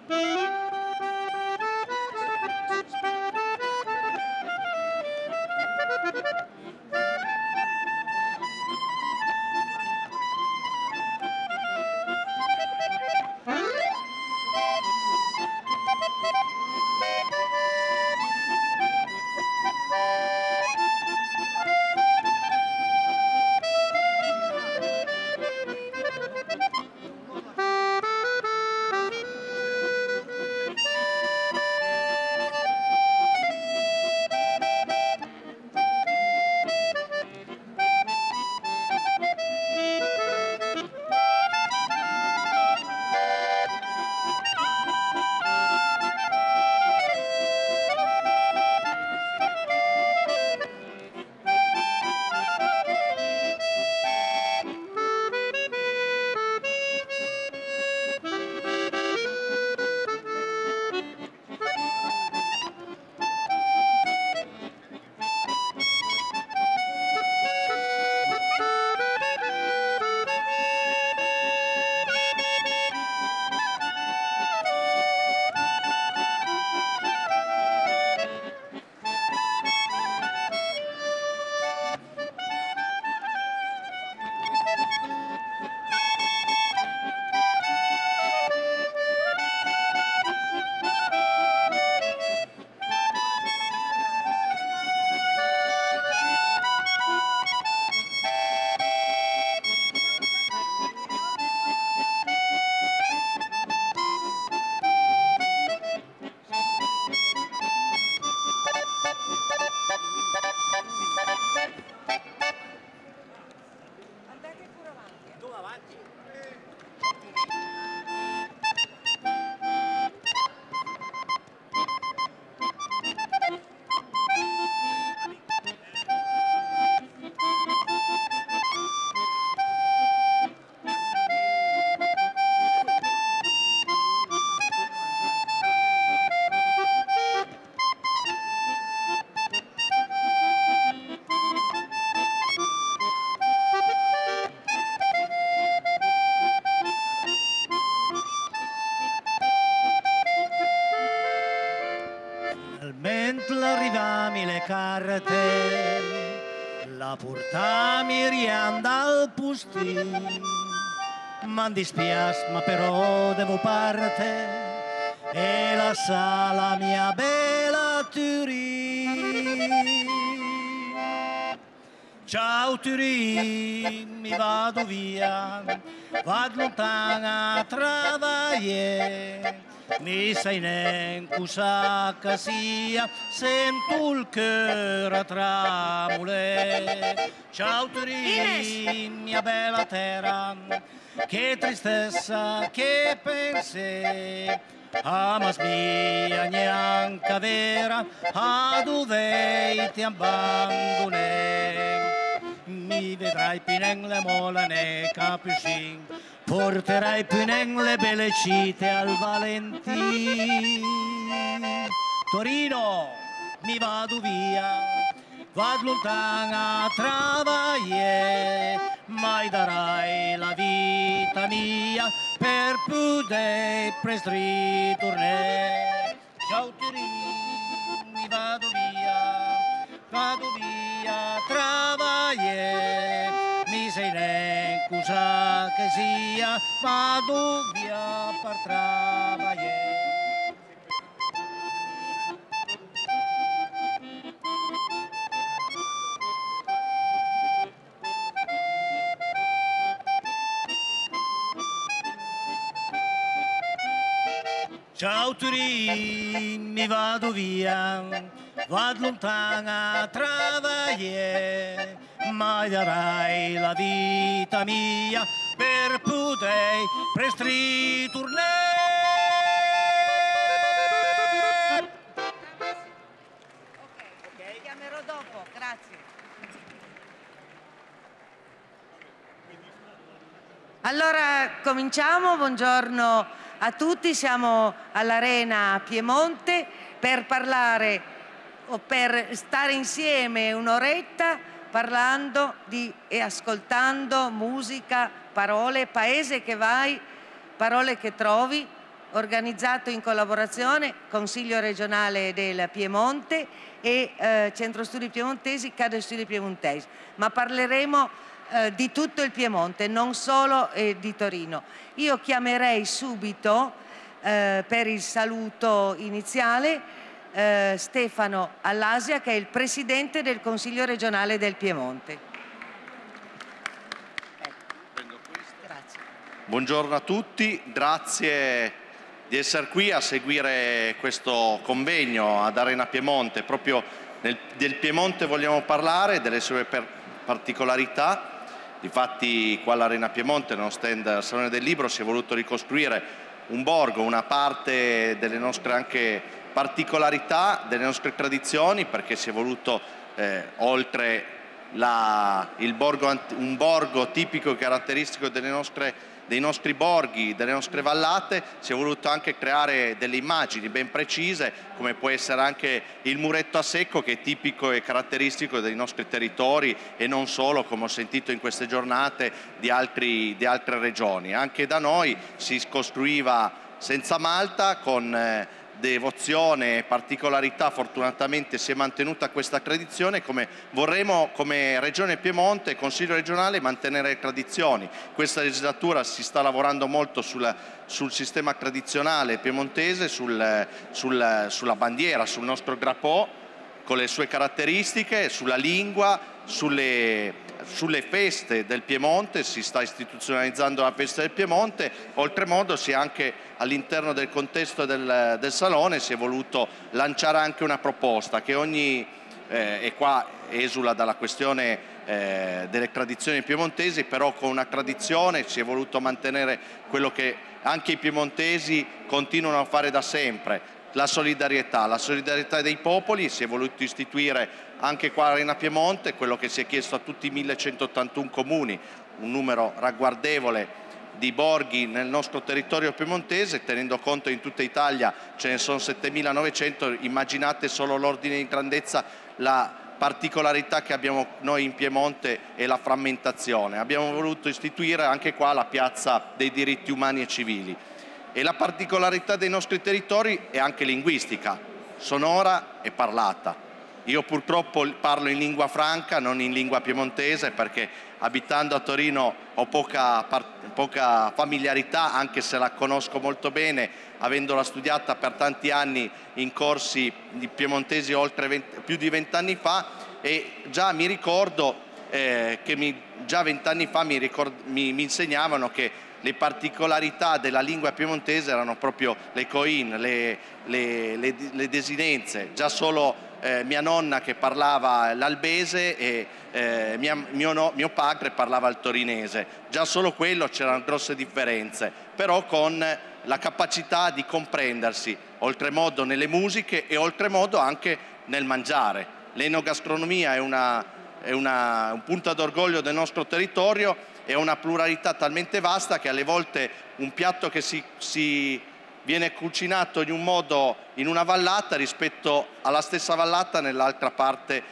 Mentre arrivami le carte, la portami rianda al postino, ma dispiace, ma però devo parte e lascia la mia bella Turin. Ciao Turin, mi vado via, vado lontana a travagliare. Ni sai neanche cosa che sia, sento il cuore a tremolare. Ciao Turin, mia bella terra, che tristezza, che pensiero, amas mia neanche vera, a dove ti abbandonai. Mi vedrai più nelle mola nei capucin, porterai più nelle belle cite al Valentin. Torino, mi vado via, vado lontana a travagliare, mai darai la vita mia per poter presto ritornare. Ciao Torino, mi vado via a travagliare, mi sai neanche cosa che sia, vado via per travagliare. Ciao Turin, mi vado via, vado lontana a travagliare, mai darai la vita mia per poter presto ritornare. Ok, chiamerò dopo, grazie. Allora cominciamo, buongiorno a tutti, siamo all'Arena Piemonte per parlare o per stare insieme un'oretta parlando e ascoltando musica, parole, paese che vai, parole che trovi, organizzato in collaborazione Consiglio regionale del Piemonte e Centro Studi Piemontesi, Cadre Studi Piemontesi, ma parleremo di tutto il Piemonte, non solo di Torino. Io chiamerei subito per il saluto iniziale Stefano Allasia, che è il Presidente del Consiglio regionale del Piemonte. Grazie. Buongiorno a tutti, grazie di essere qui a seguire questo convegno ad Arena Piemonte. Proprio del Piemonte vogliamo parlare, delle sue particolarità. Difatti qua all'Arena Piemonte, nello stand Salone del Libro, si è voluto ricostruire un borgo, una parte delle nostre anche particolarità, delle nostre tradizioni, perché si è voluto, oltre un borgo tipico e caratteristico dei nostri borghi, delle nostre vallate, si è voluto anche creare delle immagini ben precise, come può essere anche il muretto a secco, che è tipico e caratteristico dei nostri territori e non solo, come ho sentito in queste giornate, di altre regioni. Anche da noi si costruiva senza malta, con devozione e particolarità. Fortunatamente si è mantenuta questa tradizione, come vorremmo come Regione Piemonte e Consiglio regionale mantenere le tradizioni. Questa legislatura si sta lavorando molto sul sistema tradizionale piemontese, sulla bandiera, sul nostro drapeau con le sue caratteristiche, sulla lingua, sulle feste del Piemonte. Si sta istituzionalizzando la festa del Piemonte. Oltremodo anche all'interno del contesto del Salone si è voluto lanciare anche una proposta che e qua esula dalla questione delle tradizioni piemontesi, però con una tradizione si è voluto mantenere quello che anche i piemontesi continuano a fare da sempre: la solidarietà dei popoli. Si è voluto istituire anche qua a Arena Piemonte quello che si è chiesto a tutti i 1181 comuni, un numero ragguardevole di borghi nel nostro territorio piemontese. Tenendo conto che in tutta Italia ce ne sono 7.900, immaginate solo l'ordine di grandezza, la particolarità che abbiamo noi in Piemonte e la frammentazione. Abbiamo voluto istituire anche qua la piazza dei diritti umani e civili. E la particolarità dei nostri territori è anche linguistica, sonora e parlata. Io purtroppo parlo in lingua franca, non in lingua piemontese, perché abitando a Torino ho poca familiarità, anche se la conosco molto bene, avendola studiata per tanti anni in corsi di piemontesi più di 20 anni fa, e già mi ricordo già 20 anni fa mi insegnavano che le particolarità della lingua piemontese erano proprio le coin, le desinenze. Già solo mia nonna che parlava l'albese e mio padre parlava il torinese. Già solo quello c'erano grosse differenze, però con la capacità di comprendersi, oltremodo nelle musiche e oltremodo anche nel mangiare. L'enogastronomia è un punto d'orgoglio del nostro territorio. È una pluralità talmente vasta che alle volte un piatto che si viene cucinato in un modo in una vallata rispetto alla stessa vallata nell'altra parte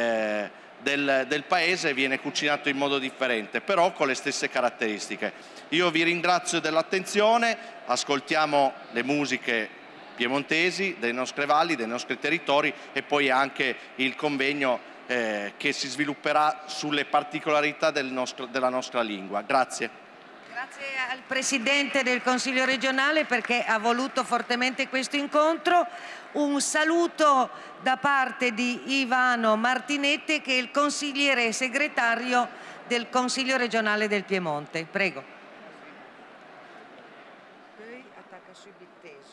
del paese viene cucinato in modo differente, però con le stesse caratteristiche. Io vi ringrazio dell'attenzione, ascoltiamo le musiche piemontesi, delle nostre valli, dei nostri territori, e poi anche il convegno che si svilupperà sulle particolarità della nostra lingua. Grazie. Grazie al Presidente del Consiglio regionale perché ha voluto fortemente questo incontro. Un saluto da parte di Ivano Martinetti, che è il consigliere segretario del Consiglio regionale del Piemonte. Prego. Attacca sui Bittesio.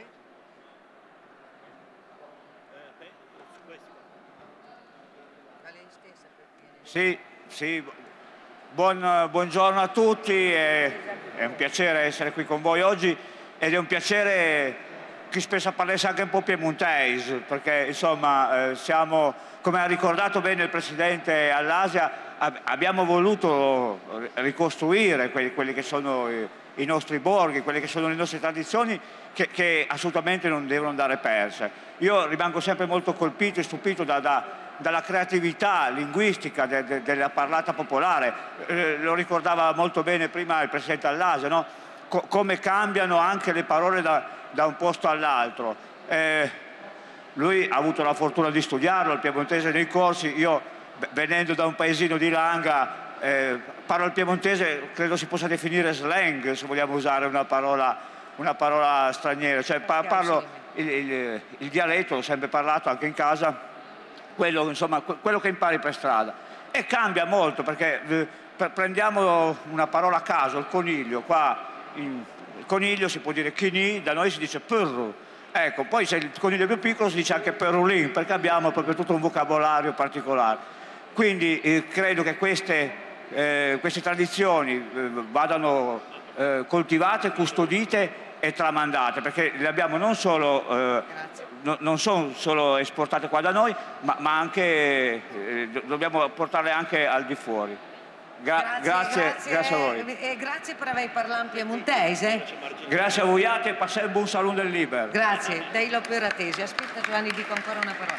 Sì, buongiorno a tutti, è un piacere essere qui con voi oggi ed è un piacere che spesso parlasse anche un po' piemontese, perché insomma siamo, come ha ricordato bene il Presidente Allasia, abbiamo voluto ricostruire quelli che sono i nostri borghi, quelle che sono le nostre tradizioni che assolutamente non devono andare perse. Io rimango sempre molto colpito e stupito dalla creatività linguistica della parlata popolare. Lo ricordava molto bene prima il Presidente Allasia, no? come cambiano anche le parole da un posto all'altro. Lui ha avuto la fortuna di studiarlo, il piemontese nei corsi. Io, venendo da un paesino di Langa, parlo il piemontese, credo si possa definire slang, se vogliamo usare una parola straniera. Cioè, parlo il dialetto, l'ho sempre parlato anche in casa, quello, insomma, quello che impari per strada. E cambia molto, perché prendiamo una parola a caso, il coniglio. Qua il coniglio si può dire chini, da noi si dice perru. Ecco, poi se il coniglio è più piccolo si dice anche perulin, perché abbiamo proprio tutto un vocabolario particolare. Quindi credo che queste tradizioni vadano coltivate, custodite e tramandate, perché le abbiamo non solo, non sono solo esportate qua da noi, ma anche dobbiamo portarle anche al di fuori. Grazie a voi. E grazie per aver parlato in piemontese. Grazie a voi e passate un buon saluto del Liber. Grazie, dai l'operatese. Aspetta Giovanni, dico ancora una parola.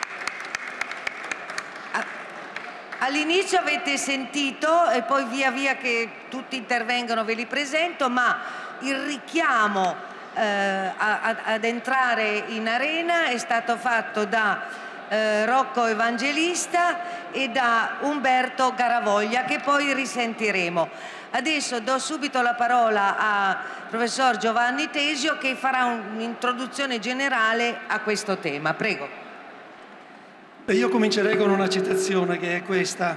All'inizio avete sentito, e poi via via che tutti intervengono ve li presento, ma il richiamo ad entrare in arena è stato fatto da Rocco Evangelista e da Umberto Garavoglia, che poi risentiremo. Adesso do subito la parola al professor Giovanni Tesio, che farà un'introduzione generale a questo tema. Prego. Io comincerei con una citazione che è questa: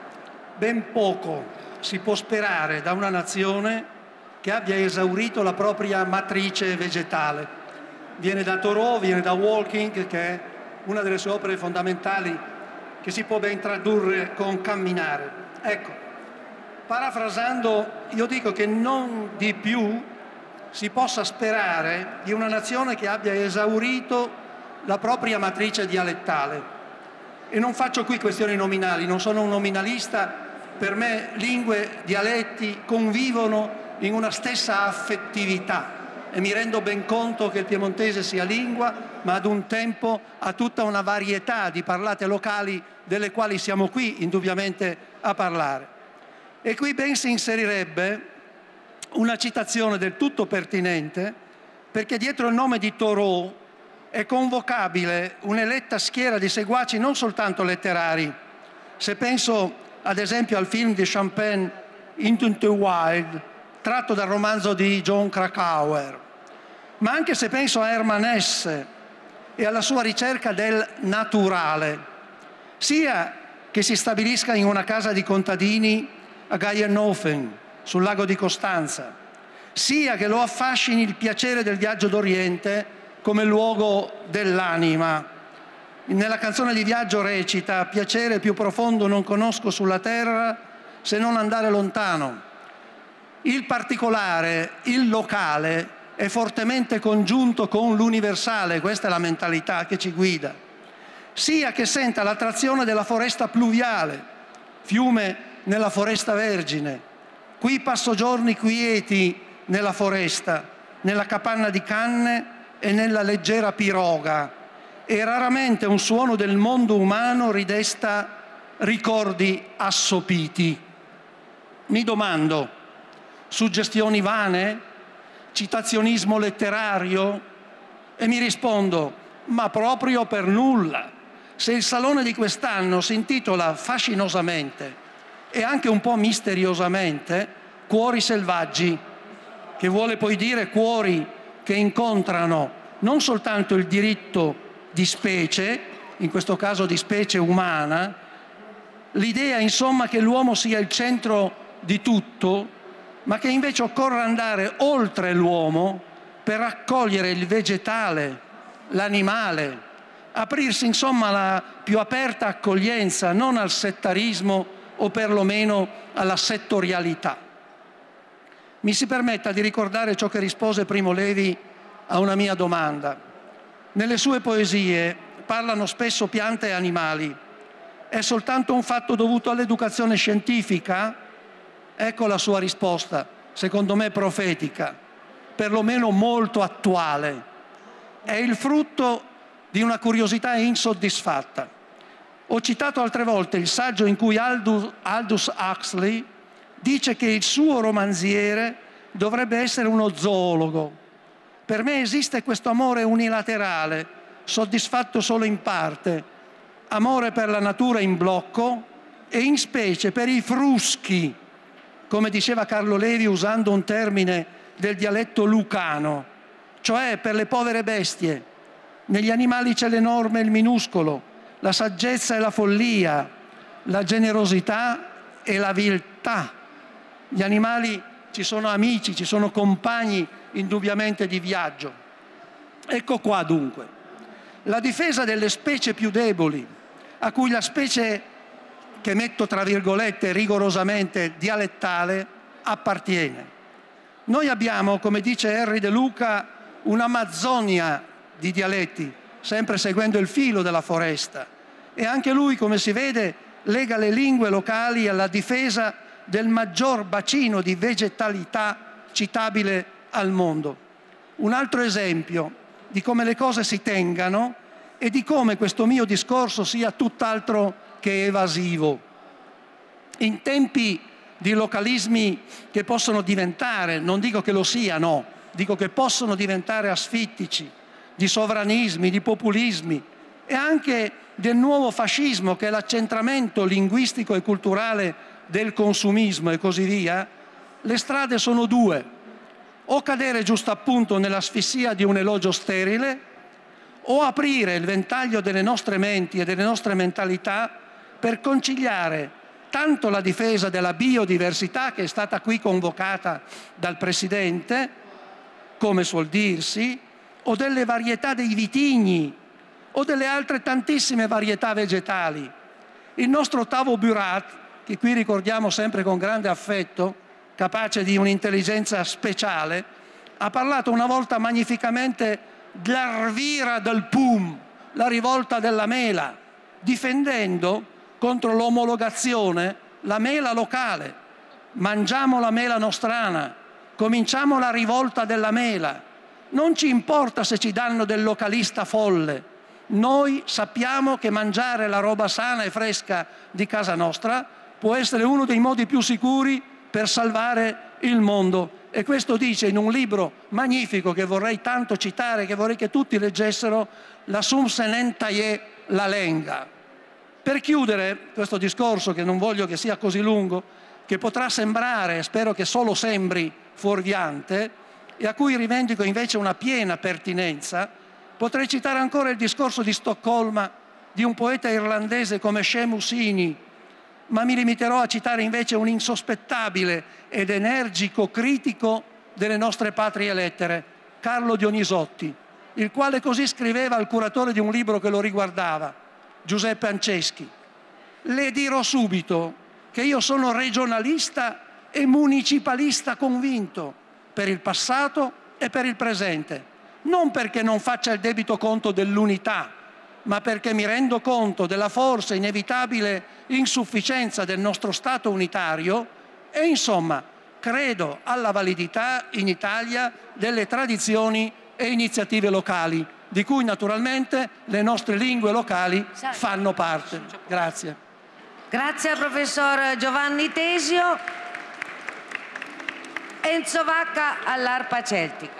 ben poco si può sperare da una nazione che abbia esaurito la propria matrice vegetale. Viene da Thoreau, viene da Walking, che è una delle sue opere fondamentali, che si può ben tradurre con camminare. Ecco, parafrasando, io dico che non di più si possa sperare di una nazione che abbia esaurito la propria matrice dialettale. E non faccio qui questioni nominali, non sono un nominalista. Per me lingue, dialetti convivono in una stessa affettività e mi rendo ben conto che il piemontese sia lingua, ma ad un tempo ha tutta una varietà di parlate locali delle quali siamo qui indubbiamente a parlare. E qui ben si inserirebbe una citazione del tutto pertinente, perché dietro il nome di Thoreau è convocabile un'eletta schiera di seguaci non soltanto letterari. Se penso ad esempio al film di Champagne Into the Wild, tratto dal romanzo di Jon Krakauer, ma anche se penso a Hermann Hesse e alla sua ricerca del naturale, sia che si stabilisca in una casa di contadini a Geienhofen, sul lago di Costanza, sia che lo affascini il piacere del viaggio d'Oriente come luogo dell'anima. Nella canzone di viaggio recita: piacere più profondo non conosco sulla terra se non andare lontano. Il particolare, il locale, è fortemente congiunto con l'universale, questa è la mentalità che ci guida. Sia che senta l'attrazione della foresta pluviale, fiume nella foresta vergine. Qui passo giorni quieti nella foresta, nella capanna di canne e nella leggera piroga, e raramente un suono del mondo umano ridesta ricordi assopiti. Mi domando: suggestioni vane? Citazionismo letterario? E mi rispondo: ma proprio per nulla. Se il salone di quest'anno si intitola fascinosamente e anche un po' misteriosamente Cuori selvaggi, che vuole poi dire cuori che incontrano non soltanto il diritto di specie, in questo caso di specie umana, l'idea insomma che l'uomo sia il centro di tutto, ma che invece occorre andare oltre l'uomo per raccogliere il vegetale, l'animale, aprirsi insomma alla più aperta accoglienza, non al settarismo o perlomeno alla settorialità. Mi si permetta di ricordare ciò che rispose Primo Levi a una mia domanda. Nelle sue poesie parlano spesso piante e animali. È soltanto un fatto dovuto all'educazione scientifica? Ecco la sua risposta, secondo me profetica, perlomeno molto attuale. È il frutto di una curiosità insoddisfatta. Ho citato altre volte il saggio in cui Aldous Huxley dice che il suo romanziere dovrebbe essere uno zoologo. Per me esiste questo amore unilaterale, soddisfatto solo in parte, amore per la natura in blocco e in specie per i fruschi, come diceva Carlo Levi usando un termine del dialetto lucano, cioè per le povere bestie. Negli animali c'è l'enorme e il minuscolo, la saggezza e la follia, la generosità e la viltà. Gli animali ci sono amici, ci sono compagni indubbiamente di viaggio. Ecco qua dunque la difesa delle specie più deboli, a cui la specie, che metto tra virgolette rigorosamente dialettale, appartiene. Noi abbiamo, come dice Henry De Luca, un'Amazzonia di dialetti, sempre seguendo il filo della foresta, e anche lui, come si vede, lega le lingue locali alla difesa del maggior bacino di vegetalità citabile al mondo. Un altro esempio di come le cose si tengano e di come questo mio discorso sia tutt'altro che evasivo. In tempi di localismi che possono diventare, non dico che lo siano, dico che possono diventare asfittici, di sovranismi, di populismi e anche del nuovo fascismo, che è l'accentramento linguistico e culturale del consumismo e così via, le strade sono due: o cadere giusto appunto nell'asfissia di un elogio sterile, o aprire il ventaglio delle nostre menti e delle nostre mentalità per conciliare tanto la difesa della biodiversità, che è stata qui convocata dal Presidente, come suol dirsi, o delle varietà dei vitigni, o delle altre tantissime varietà vegetali. Il nostro Tavo Burat, che qui ricordiamo sempre con grande affetto, capace di un'intelligenza speciale, ha parlato una volta magnificamente dell'Arvira del Pum, la rivolta della mela, difendendo contro l'omologazione la mela locale. Mangiamo la mela nostrana, cominciamo la rivolta della mela. Non ci importa se ci danno del localista folle. Noi sappiamo che mangiare la roba sana e fresca di casa nostra può essere uno dei modi più sicuri per salvare il mondo. E questo dice in un libro magnifico che vorrei tanto citare, che vorrei che tutti leggessero, La Sumsenentaye la Lenga. Per chiudere questo discorso, che non voglio che sia così lungo, che potrà sembrare, spero che solo sembri, fuorviante, e a cui rivendico invece una piena pertinenza, potrei citare ancora il discorso di Stoccolma di un poeta irlandese come Seamus Heaney, ma mi limiterò a citare invece un insospettabile ed energico critico delle nostre patrie lettere, Carlo Dionisotti, il quale così scriveva al curatore di un libro che lo riguardava, Giuseppe Anceschi: le dirò subito che io sono regionalista e municipalista convinto per il passato e per il presente, non perché non faccia il debito conto dell'unità, ma perché mi rendo conto della forse inevitabile insufficienza del nostro Stato unitario e, insomma, credo alla validità in Italia delle tradizioni e iniziative locali, di cui naturalmente le nostre lingue locali fanno parte. Grazie. Grazie al professor Giovanni Tesio. Enzo Vacca all'arpa celtica.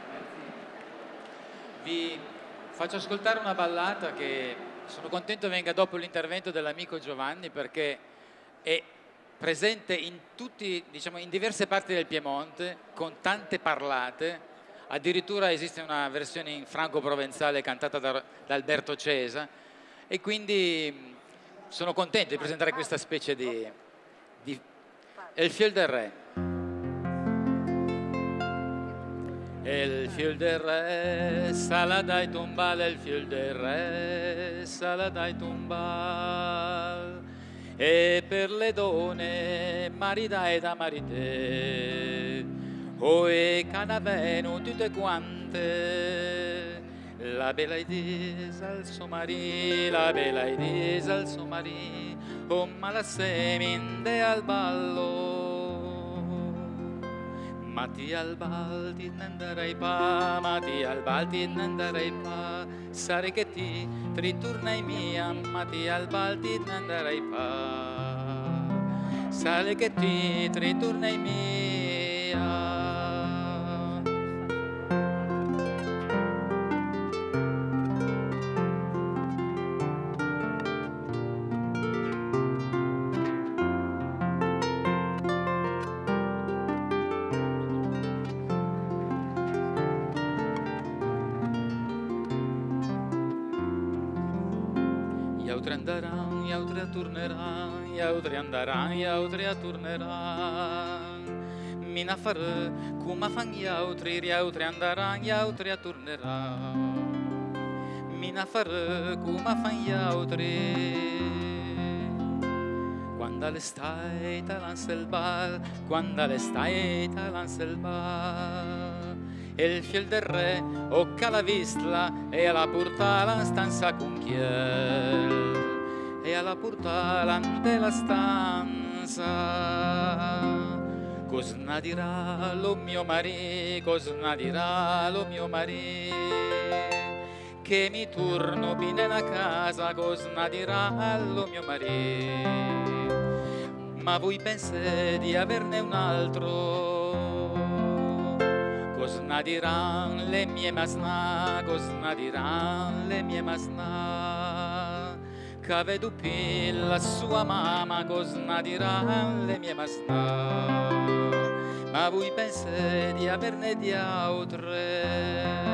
Vi faccio ascoltare una ballata che sono contento venga dopo l'intervento dell'amico Giovanni, perché è presente in tutti, diciamo, in diverse parti del Piemonte, con tante parlate. Addirittura esiste una versione in franco-provenzale cantata da Alberto Cesa, e quindi sono contento di presentare questa specie di El Fiel del Re. El fiel del re, saladai tumbal, el fiel del re, saladai tumbal. E per le donne, maridai da marite, oe canaveno tutte quante. La bella idesa al suo marì, la bella idesa al suo marì, o malaseminde al ballo. Mati al baldi nandarai pa, mati al baldi nandarai pa, sare che ti ritornai mia, mati al baldi nandarai pa, sare che ti ritornai mia. Gli altri andranno, gli altri torneranno, gli altri andranno, gli altri torneranno. Mina farà come fanno gli altri andranno, gli altri torneranno. Mina farà come fanno gli altri. Quando l'estate lancia il bar, quando l'estate lancia il bar, e il fiel del re occa la vistla e alla portala in stanza con chiel, e alla portala della stanza. Cosa dirà lo mio marito, cosa dirà lo mio marito, che mi torno bene a casa, cosa dirà lo mio marito. Ma voi pensate di averne un altro? Cosa diranno le mie masnà, cosa diranno le mie masnà? Che vedo più la sua mamma, cosa diranno le mie masnà? Ma voi pensate di averne di altre?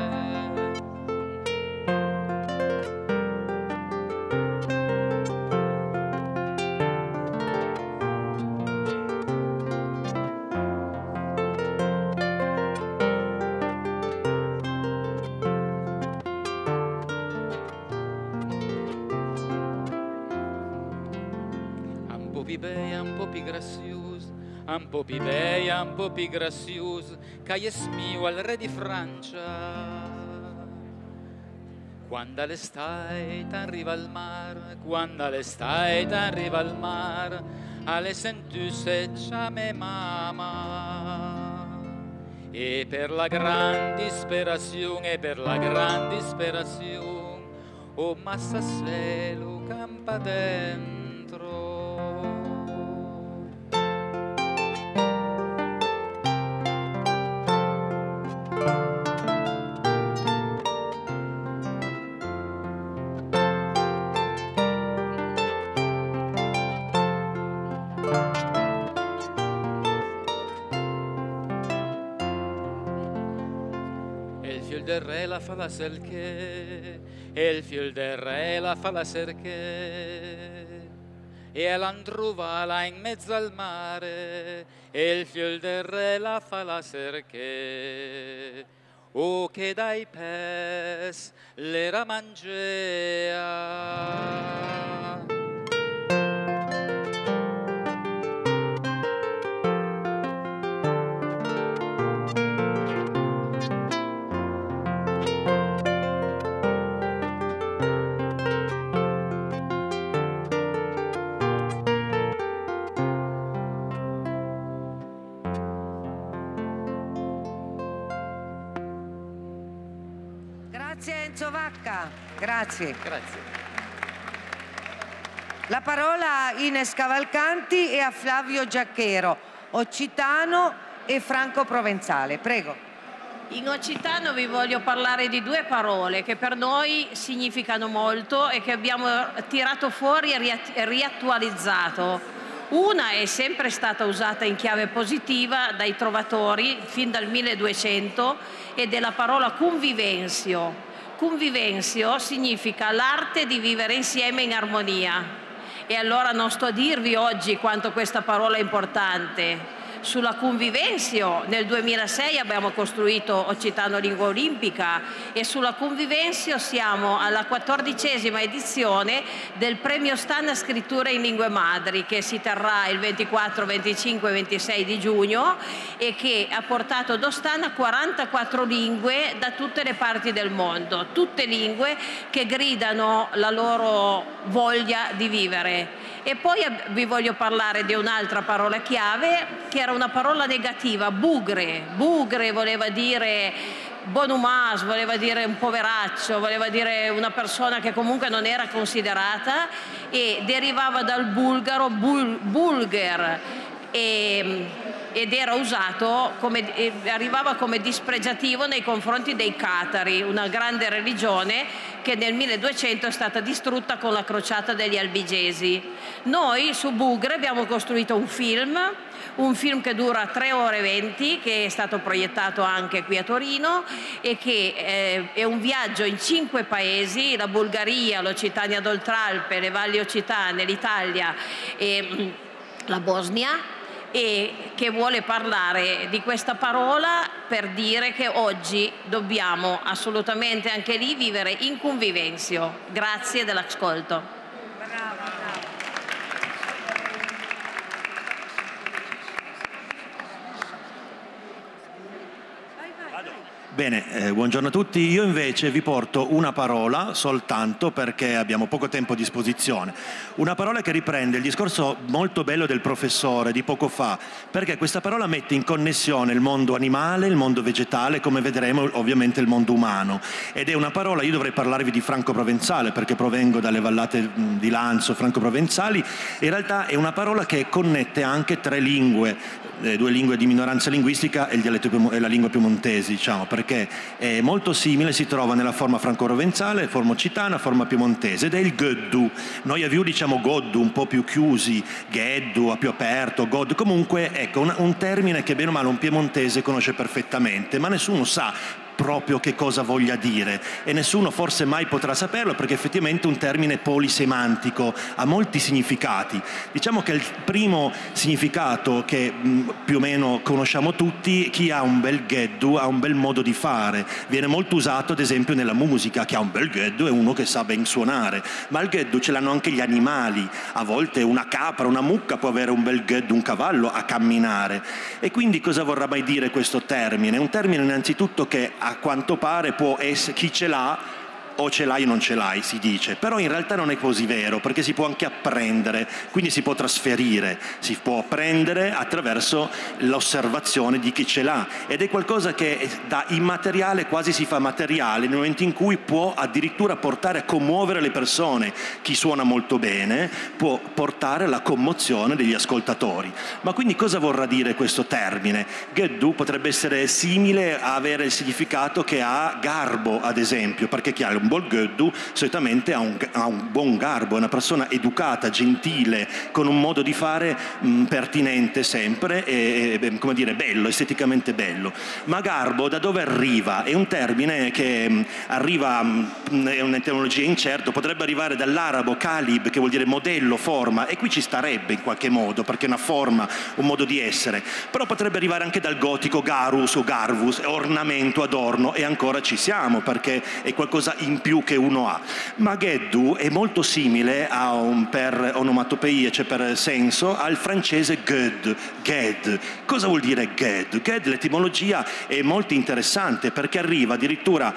Un po' più grazioso, un po' più bella, un po' più grazioso, che è mio al re di Francia. Quando l'estate arriva al mare, quando l'estate arriva al mare, alle sentuse c'ha me mamma. E per la gran disperazione, per la gran disperazione, oh massa se lo campa dentro. Del re la fa la serché, e il figlio del re la fa la serché, e l'andruva in mezzo al mare, e il figlio del re la fa la serché. O che dai pes l'era mangea. Grazie Enzo Vacca, grazie. Grazie. La parola a Ines Cavalcanti e a Flavio Giacchero, occitano e franco-provenzale. Prego. In occitano vi voglio parlare di due parole che per noi significano molto e che abbiamo tirato fuori e riattualizzato. Una è sempre stata usata in chiave positiva dai trovatori fin dal 1200 ed è la parola convivenzio. Convivenzio significa l'arte di vivere insieme in armonia. E allora non sto a dirvi oggi quanto questa parola è importante. Sulla convivenzio nel 2006 abbiamo costruito Occitano Lingua Olimpica e sulla convivenzio siamo alla 14ª edizione del Premio Stan a Scrittura in Lingue Madri che si terrà il 24, 25 e 26 di giugno e che ha portato ad Ostana 44 lingue da tutte le parti del mondo, tutte lingue che gridano la loro voglia di vivere. E poi vi voglio parlare di un'altra parola chiave che era una parola negativa, bugre. Bugre voleva dire bonumas, voleva dire un poveraccio, voleva dire una persona che comunque non era considerata e derivava dal bulgaro bulger ed era usato arrivava come dispregiativo nei confronti dei catari, una grande religione che nel 1200 è stata distrutta con la crociata degli Albigesi. Noi su Bugre abbiamo costruito un film che dura 3 ore e 20, che è stato proiettato anche qui a Torino e che è un viaggio in 5 paesi: la Bulgaria, l'Occitania d'Oltralpe, le Valli Occitane, l'Italia e la Bosnia, e che vuole parlare di questa parola per dire che oggi dobbiamo assolutamente anche lì vivere in convivenzio. Grazie dell'ascolto. Bene, buongiorno a tutti. Io invece vi porto una parola soltanto perché abbiamo poco tempo a disposizione. Una parola che riprende il discorso molto bello del professore di poco fa, perché questa parola mette in connessione il mondo animale, il mondo vegetale, come vedremo ovviamente il mondo umano. Ed è una parola, io dovrei parlarvi di franco-provenzale perché provengo dalle vallate di Lanzo franco-provenzali. In realtà è una parola che connette anche 3 lingue, 2 lingue di minoranza linguistica e il dialetto e la lingua piemontese, diciamo, perché è molto simile, si trova nella forma franco-provenzale, forma occitana, forma piemontese, ed è il Göddu. Noi a Viu diciamo Goddu, un po' più chiusi, Geddu, più aperto, God. Comunque, ecco, un termine che bene o male un piemontese conosce perfettamente, ma nessuno sa proprio che cosa voglia dire, e nessuno forse mai potrà saperlo, perché effettivamente è un termine polisemantico, ha molti significati. Diciamo che il primo significato che più o meno conosciamo tutti: chi ha un bel Geddu ha un bel modo di fare. Viene molto usato ad esempio nella musica: chi ha un bel Geddu è uno che sa ben suonare, ma il Geddu ce l'hanno anche gli animali. A volte una capra, una mucca può avere un bel Geddu, un cavallo a camminare. E quindi cosa vorrà mai dire questo termine? Un termine innanzitutto che a quanto pare può essere, chi ce l'ha o ce l'hai o non ce l'hai, si dice, però in realtà non è così vero, perché si può anche apprendere, quindi si può trasferire, si può apprendere attraverso l'osservazione di chi ce l'ha, ed è qualcosa che da immateriale quasi si fa materiale nel momento in cui può addirittura portare a commuovere le persone. Chi suona molto bene può portare alla commozione degli ascoltatori. Ma quindi cosa vorrà dire questo termine? Geddu potrebbe essere simile a avere il significato che ha garbo, ad esempio, perché chi ha un buon Göddu solitamente ha un buon garbo, è una persona educata, gentile, con un modo di fare pertinente sempre e come dire, bello, esteticamente bello. Ma garbo da dove arriva? È un termine che arriva, è un'etimologia incerta, potrebbe arrivare dall'arabo kalib, che vuol dire modello, forma, e qui ci starebbe in qualche modo, perché è una forma, un modo di essere, però potrebbe arrivare anche dal gotico garus o garvus, ornamento, adorno, e ancora ci siamo, perché è qualcosa in più che uno ha. Ma Geddu è molto simile per onomatopeie, cioè per senso, al francese Ged. Cosa vuol dire Ged? Ged, l'etimologia è molto interessante, perché arriva addirittura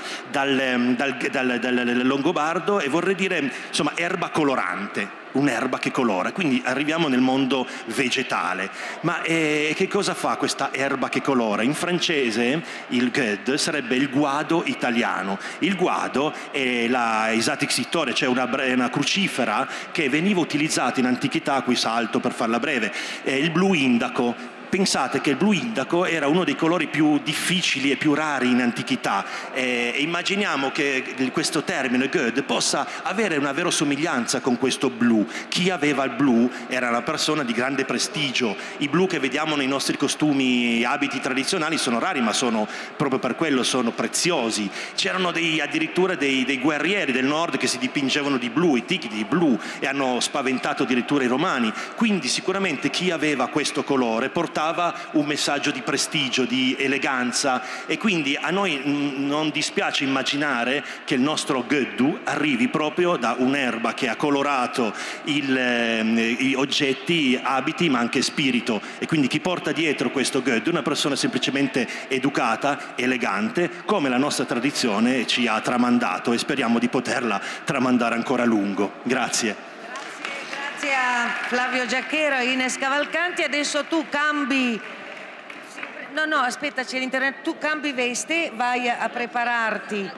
dal longobardo e vorrei dire, insomma, erba colorante. Un'erba che colora, quindi arriviamo nel mondo vegetale. Ma che cosa fa questa erba che colora? In francese il Ged sarebbe il guado italiano. Il guado è la Isatic-Sittore, cioè una crucifera che veniva utilizzata in antichità, a cui salto per farla breve, il blu indaco. Pensate che il blu indaco era uno dei colori più difficili e più rari in antichità, e immaginiamo che questo termine Göd possa avere una verosomiglianza con questo blu. Chi aveva il blu era una persona di grande prestigio. I blu che vediamo nei nostri costumi, abiti tradizionali sono rari, ma sono proprio per quello sono preziosi. C'erano addirittura dei guerrieri del nord che si dipingevano di blu, i tigri di blu, e hanno spaventato addirittura i romani. Quindi sicuramente chi aveva questo colore portava un messaggio di prestigio, di eleganza, e quindi a noi non dispiace immaginare che il nostro Göddu arrivi proprio da un'erba che ha colorato gli oggetti, abiti, ma anche spirito. E quindi chi porta dietro questo Göddu è una persona semplicemente educata, elegante, come la nostra tradizione ci ha tramandato, e speriamo di poterla tramandare ancora a lungo. Grazie. Grazie a Flavio Giacchero e Ines Cavalcanti. Adesso tu cambi, no aspetta, c'è l'internet, tu cambi veste, vai a prepararti,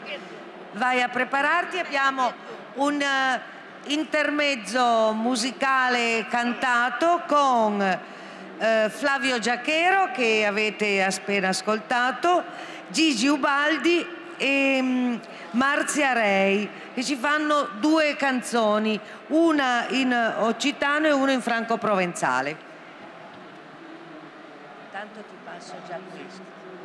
abbiamo un intermezzo musicale cantato con Flavio Giacchero, che avete appena ascoltato, Gigi Ubaldi, e Marzia Rei, che ci fanno due canzoni, una in occitano e una in franco-provenzale. Tanto ti passo già questo.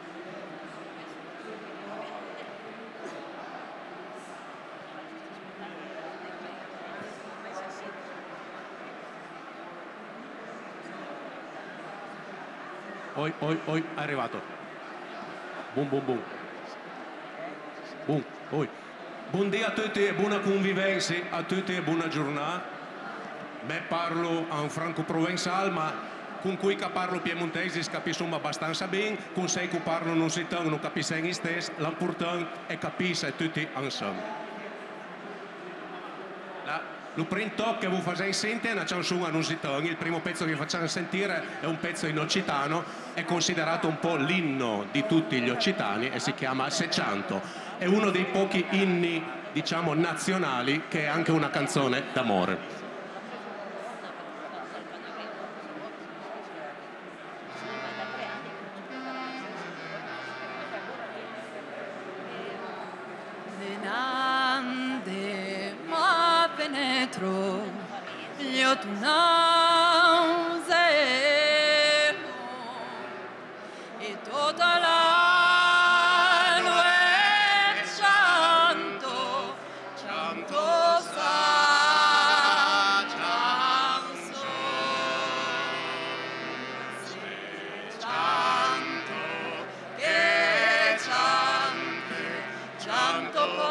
Oi, oi, oi, è arrivato. Boom, boom, boom. Boom, oi. Buongiorno a tutti e buona convivenza a tutti e buona giornata. Me parlo in franco-provenzale, ma con cui che parlo piemontese capisco abbastanza bene, con sei che parlo non si tengo, non capisco in stesso, l'importante è capire tutti insieme. Il primo tocco che vi faccio sentire è una canzone non si tengo, il primo pezzo che vi facciamo sentire è un pezzo in occitano, è considerato un po' l'inno di tutti gli occitani e si chiama Seicento. È uno dei pochi inni, diciamo, nazionali che è anche una canzone d'amore. Io tu non sei e tutta l'anno è canto, canto sta canzone, canto che canto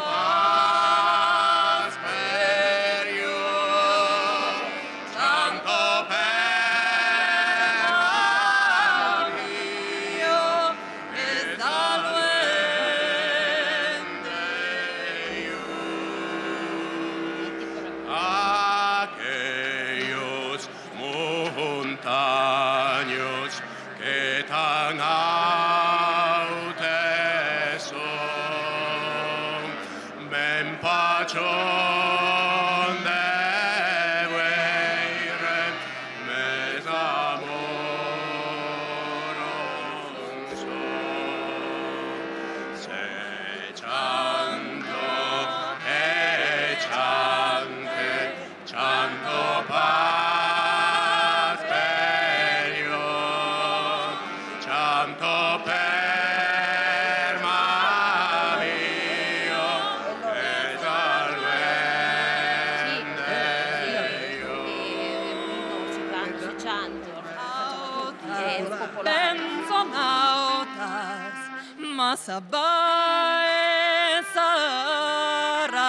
Sabai sarà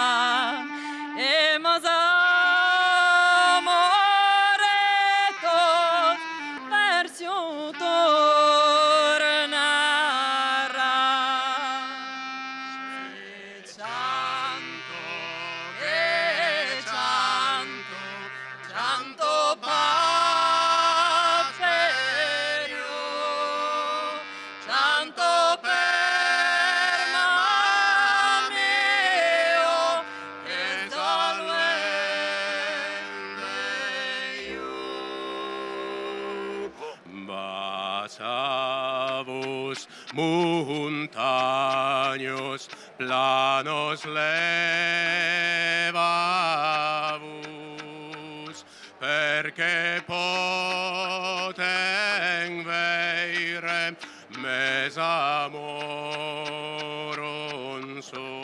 e masamoreto versio tornarà canto e canto pacerio canto montaños planos levavus perché poten veire mes amoron so.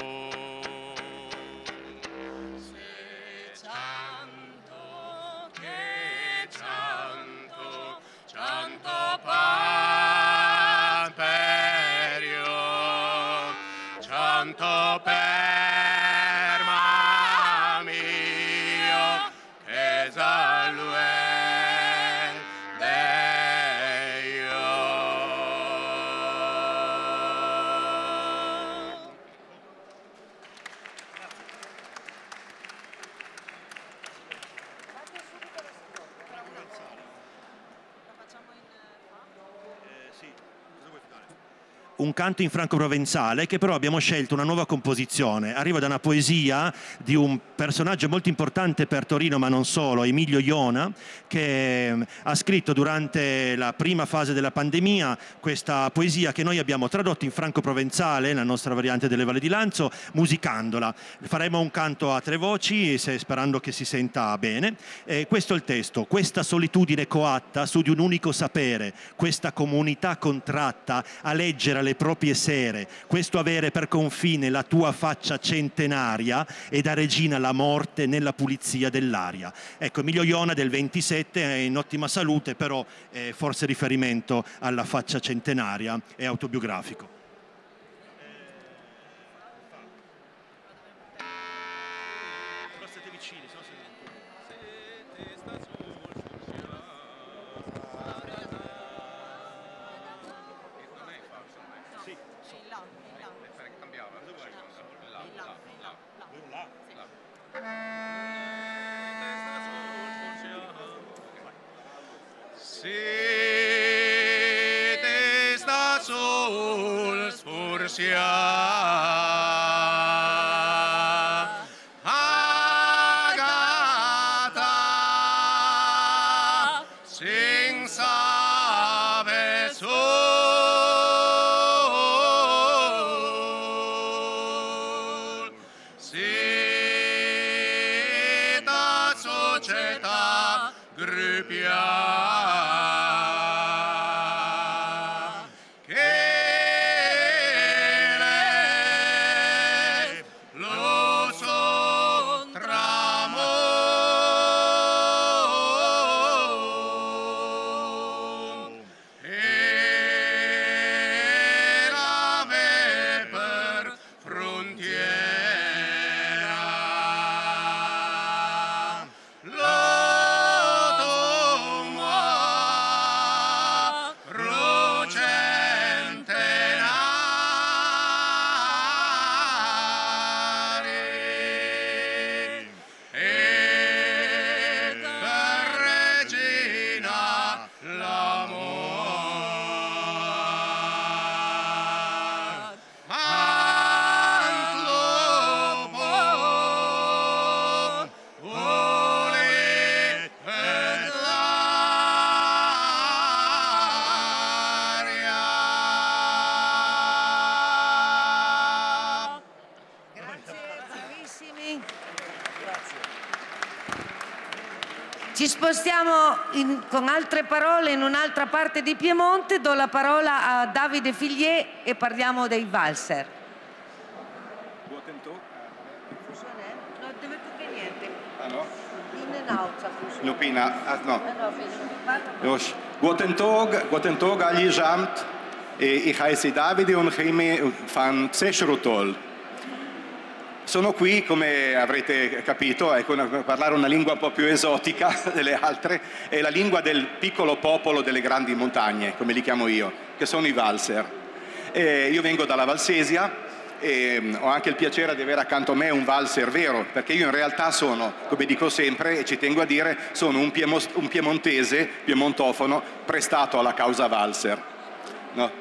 Canto per mamma mio che salve un canto in franco-provenzale che però abbiamo scelto una nuova composizione. Arriva da una poesia di un personaggio molto importante per Torino, ma non solo, Emilio Iona, che ha scritto durante la prima fase della pandemia questa poesia che noi abbiamo tradotto in franco-provenzale, la nostra variante delle Valli di Lanzo, musicandola. Faremo un canto a 3 voci, sperando che si senta bene. Questo è il testo: questa solitudine coatta su di un unico sapere, questa comunità contratta a leggere alle proprie sere, questo avere per confine la tua faccia centenaria e da regina la morte nella pulizia dell'aria. Ecco, Emilio Iona del 27 è in ottima salute, però forse riferimento alla faccia centenaria, è autobiografico. Siete sta sul sforsia agata senza sol sieta società gruppia Ci spostiamo con altre parole in un'altra parte di Piemonte. Do la parola a Davide Figlier e parliamo dei valser. No, deve tutto niente. Ah no? In and out. Lupina, no. Guten Tag allesamt. Ich heiße Davide und komme von Pseșrutol. Sono qui, come avrete capito, a parlare una lingua un po' più esotica delle altre, è la lingua del piccolo popolo delle grandi montagne, come li chiamo io, che sono i valser. Io vengo dalla Valsesia e ho anche il piacere di avere accanto a me un valser vero, perché io in realtà sono, come dico sempre e ci tengo a dire, sono un piemontese, piemontofono, prestato alla causa valser. No?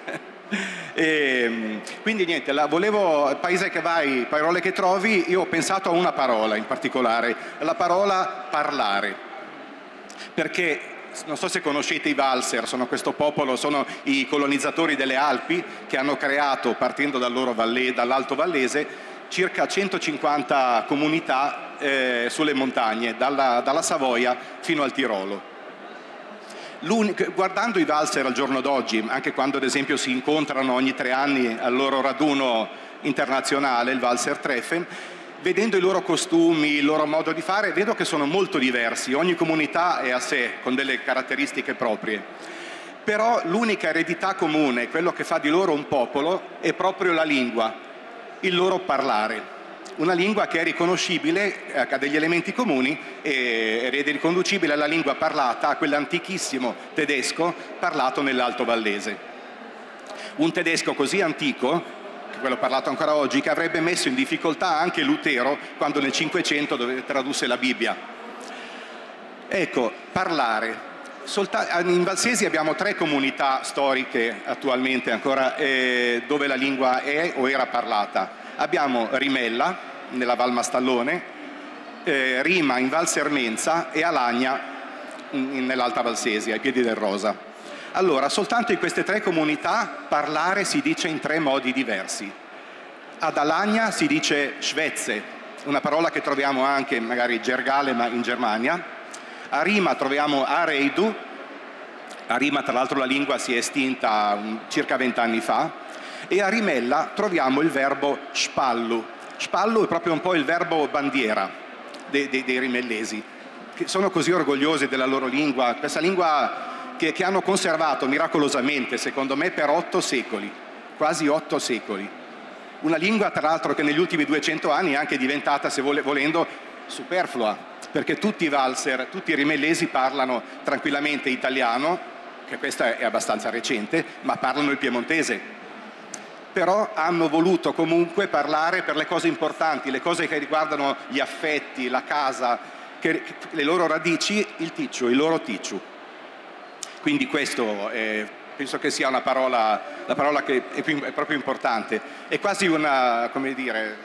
Quindi niente, volevo, paese che vai, parole che trovi, io ho pensato a una parola in particolare, la parola parlare, perché non so se conoscete i valser, sono questo popolo, sono i colonizzatori delle Alpi che hanno creato, partendo dall'Alto Vallese, circa 150 comunità sulle montagne, dalla Savoia fino al Tirolo. Guardando i valser al giorno d'oggi, anche quando ad esempio si incontrano ogni 3 anni al loro raduno internazionale, il Valser Treffen, vedendo i loro costumi, il loro modo di fare, vedo che sono molto diversi, ogni comunità è a sé, con delle caratteristiche proprie. Però l'unica eredità comune, quello che fa di loro un popolo, è proprio la lingua, il loro parlare. Una lingua che è riconoscibile, ha degli elementi comuni ed è riconducibile alla lingua parlata, a quell'antichissimo tedesco parlato nell'Alto Vallese. Un tedesco così antico, quello parlato ancora oggi, che avrebbe messo in difficoltà anche Lutero quando nel 500 tradusse la Bibbia. Ecco, parlare. In Valsesi abbiamo 3 comunità storiche attualmente ancora dove la lingua è o era parlata. Abbiamo Rimella, nella Val Mastallone, Rima in Val Sermenza e Alagna nell'Alta Valsesia, ai piedi del Rosa. Allora, soltanto in queste 3 comunità parlare si dice in 3 modi diversi. Ad Alagna si dice Schwätze, una parola che troviamo anche magari gergale ma in Germania. A Rima troviamo Areidu. A Rima tra l'altro la lingua si è estinta circa 20 anni fa. E a Rimella troviamo il verbo spallu. Spallu è proprio un po' il verbo bandiera dei rimellesi, che sono così orgogliosi della loro lingua, questa lingua che hanno conservato miracolosamente, secondo me, per 8 secoli, quasi 8 secoli. Una lingua, tra l'altro, che negli ultimi 200 anni è anche diventata, se volendo, superflua, perché tutti i valser, tutti i rimellesi parlano tranquillamente italiano, che questa è abbastanza recente, ma parlano il piemontese. Però hanno voluto comunque parlare per le cose importanti, le cose che riguardano gli affetti, la casa, le loro radici, il ticciu, il loro ticciu. Quindi questo penso che sia la parola che è proprio importante. È quasi una, come dire,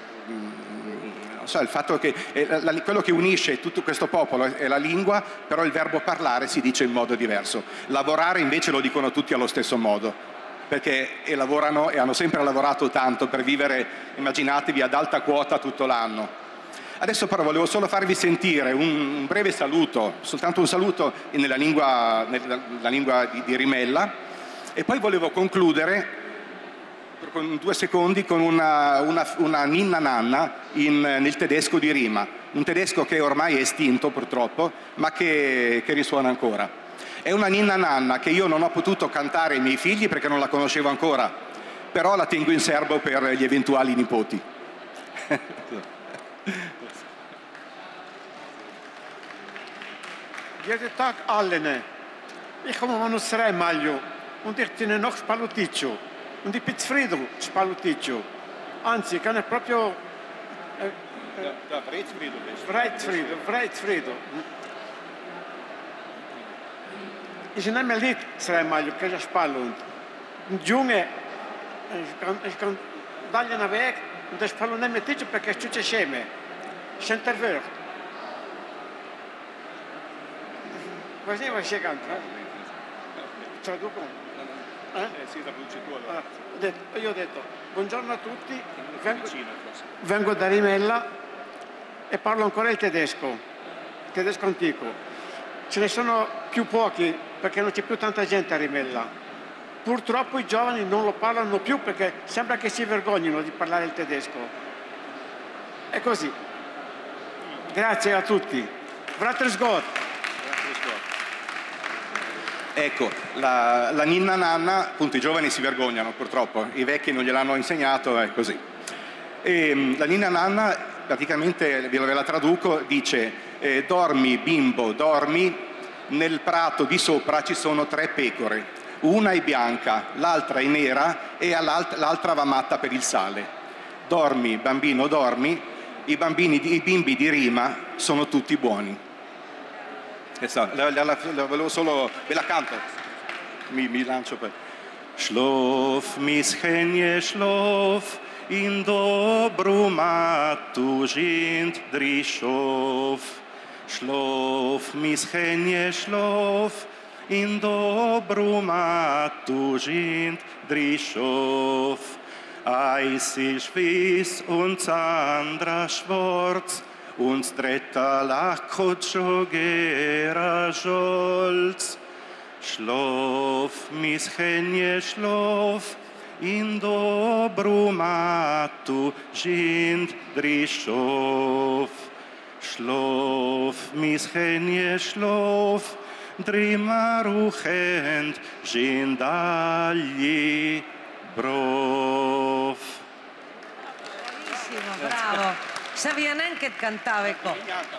non so, il fatto che quello che unisce tutto questo popolo è la lingua, però il verbo parlare si dice in modo diverso. Lavorare invece lo dicono tutti allo stesso modo, perché lavorano e hanno sempre lavorato tanto per vivere, immaginatevi, ad alta quota tutto l'anno. Adesso però volevo solo farvi sentire un breve saluto, soltanto un saluto nella lingua di Rimella, e poi volevo concludere con 2 secondi con una ninna nanna nel tedesco di Rima, un tedesco che ormai è estinto purtroppo, ma che risuona ancora. È una ninna nanna che io non ho potuto cantare ai miei figli perché non la conoscevo ancora, però la tengo in serbo per gli eventuali nipoti. Jeden Tag allen. Ich komme mal aus Remaglio und ich bin noch Spaluticcio. Und ich bin zufrieden, Spaluticcio. Anzi, kann ich proprio... Vreizfrieden. Ich nehme mir Lied Remaglio, che è Spalund. Un Junge, ich kann dargli una weg und das Spalund nicht mehr Ticcio perché è sceme. Centerveur. Così va chegando, traduco? Sì, traduci tu allora. Io ho detto, buongiorno a tutti, vengo da Rimella e parlo ancora il tedesco antico. Ce ne sono più pochi perché non c'è più tanta gente a Rimella. Purtroppo i giovani non lo parlano più perché sembra che si vergognino di parlare il tedesco. È così. Grazie a tutti. Fratres Gott. Ecco, la ninna nanna, appunto i giovani si vergognano purtroppo, i vecchi non gliel'hanno insegnato, è così. E la ninna nanna, praticamente, ve la traduco, dice dormi bimbo, dormi, nel prato di sopra ci sono 3 pecore, una è bianca, l'altra è nera e l'altra va matta per il sale. Dormi bambino, dormi, i bimbi di Rima sono tutti buoni. Volevo solo, ve la canto, mi lancio per... Schlaf, mischenie, schlaf, in dobru matu sind drischov. Schlaf, mischenie, schlaf, in dobru matu sind drischov. Eis ist weiß und Sandra schwarz, und stretta lacco gera scholz. Schlaf, mischenie, schlaf, in dobru matu sind drischov. Schlaf, mischenie, schlaf, drimaruchend sind agli brov. Bravissimo, bravo. Savia neanche cantare, ecco.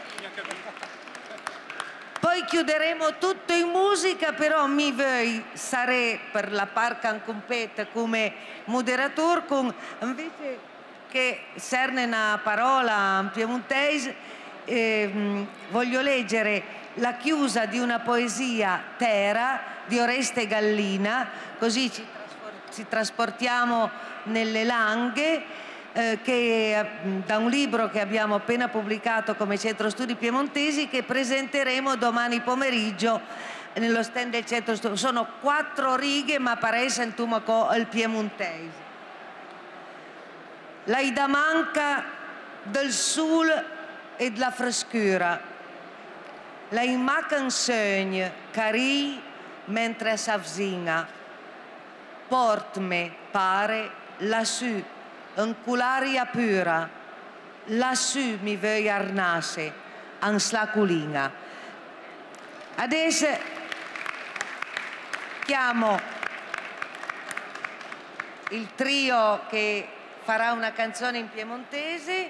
Poi chiuderemo tutto in musica, però mi vuoi sarei per la parca competa come moderator con invece che serne una parola in piemontese voglio leggere la chiusa di una poesia Tera di Oreste Gallina, così ci trasportiamo nelle Langhe, da un libro che abbiamo appena pubblicato come Centro Studi Piemontesi, che presenteremo domani pomeriggio nello stand del Centro Studi. Sono 4 righe, ma parecen tumaco al piemontese. La idamanca del sul e della frescura, la imacan sogn cari mentre s'avvicina, portme pare lassù in cularia pura, lassù mi vuoi arnase an slaculina. Adesso chiamo il trio che farà una canzone in piemontese,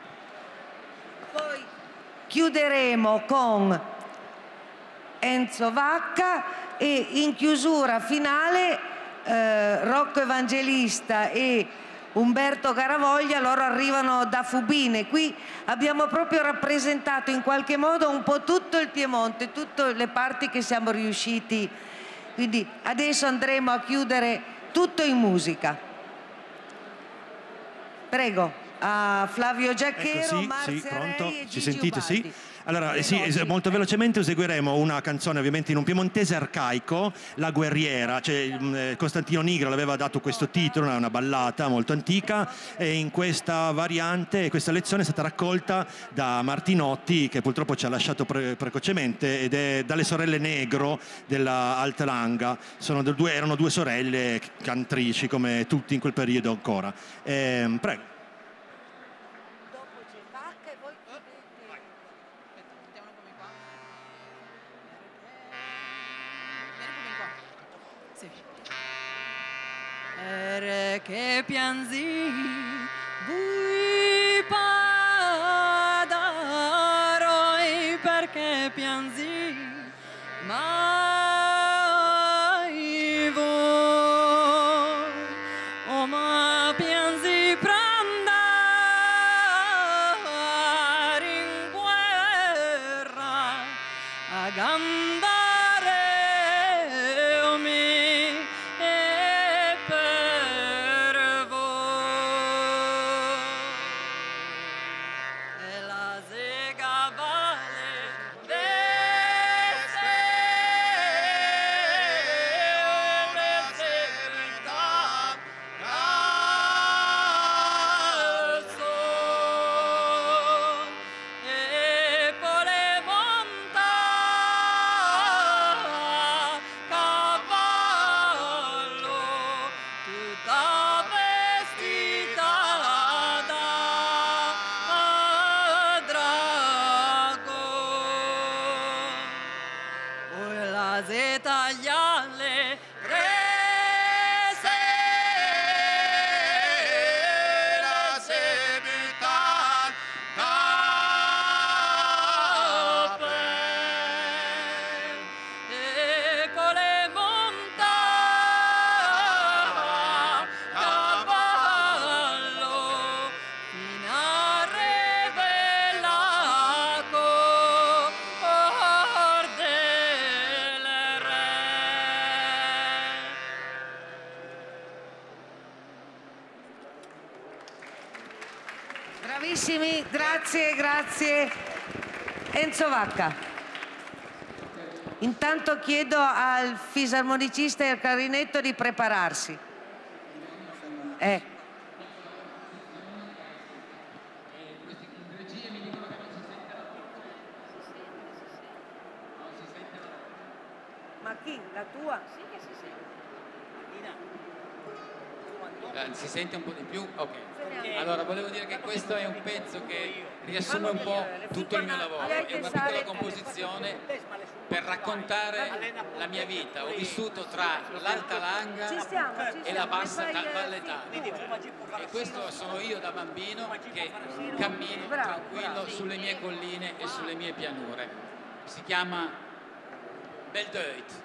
poi chiuderemo con Enzo Vacca e in chiusura finale Rocco Evangelista e Umberto Garavoglia. Loro arrivano da Fubine. Qui abbiamo proprio rappresentato in qualche modo un po' tutto il Piemonte, tutte le parti che siamo riusciti. Quindi adesso andremo a chiudere tutto in musica. Prego, a Flavio Giacchero, ecco, Marzia sì, pronto? Rei e Ci Gigi sentite? Ubaldi. Sì. Allora, sì, molto velocemente eseguiremo una canzone ovviamente in un piemontese arcaico, La guerriera, cioè Costantino Nigra l'aveva dato questo titolo, è una ballata molto antica, e in questa variante, questa lezione è stata raccolta da Martinotti, che purtroppo ci ha lasciato precocemente, ed è dalle sorelle Negro della Alta Langa. Erano 2 sorelle cantrici come tutti in quel periodo ancora. Prego. Che piangi vui padaroi, perché piangi mai voi, oh ma piangi per andare in guerra a gandare Bravissimi, grazie Enzo Vacca. Intanto chiedo al fisarmonicista e al clarinetto di prepararsi. Ma chi? La tua? Sì che si sente. Si sente un po' di più? Ok. Allora, volevo dire che questo è un pezzo che riassume un po' tutto il mio lavoro. È una piccola composizione per raccontare la mia vita. Ho vissuto tra l'Alta Langa e la Bassa Valletana. E questo sono io da bambino che cammino tranquillo sulle mie colline e sulle mie pianure. Si chiama Beldeut.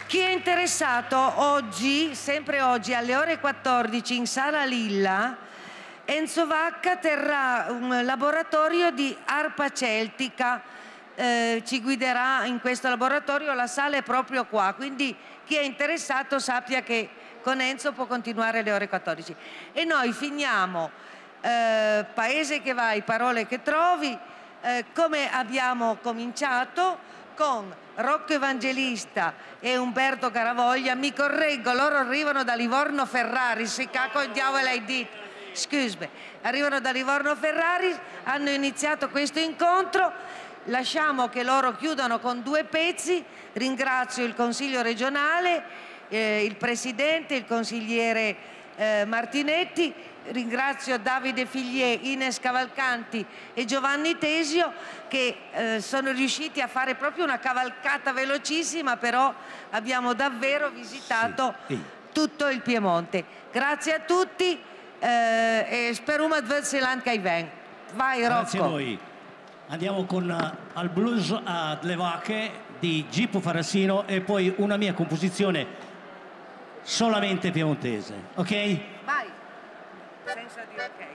Chi è interessato oggi, sempre oggi, alle ore 14 in Sala Lilla, Enzo Vacca terrà un laboratorio di arpa celtica, ci guiderà in questo laboratorio, la sala è proprio qua, quindi chi è interessato sappia che con Enzo può continuare alle ore 14. E noi finiamo Paese che vai, parole che trovi, come abbiamo cominciato, con Rocco Evangelista e Umberto Caravoglia. Mi correggo, loro arrivano da Livorno Ferrari, se cacco il diavolo hai detto, scusami, arrivano da Livorno Ferrari, hanno iniziato questo incontro, lasciamo che loro chiudano con 2 pezzi. Ringrazio il Consiglio regionale, il Presidente, il consigliere Martinetti, ringrazio Davide Figlier, Ines Cavalcanti e Giovanni Tesio che sono riusciti a fare proprio una cavalcata velocissima, però abbiamo davvero visitato tutto il Piemonte. Grazie a tutti e spero che Welsland che venga. Vai Rocco. Grazie a voi. Andiamo con Al blues a Le Vacche di Gippo Farassino e poi una mia composizione solamente piemontese, ok? Vai. Senza dire ok.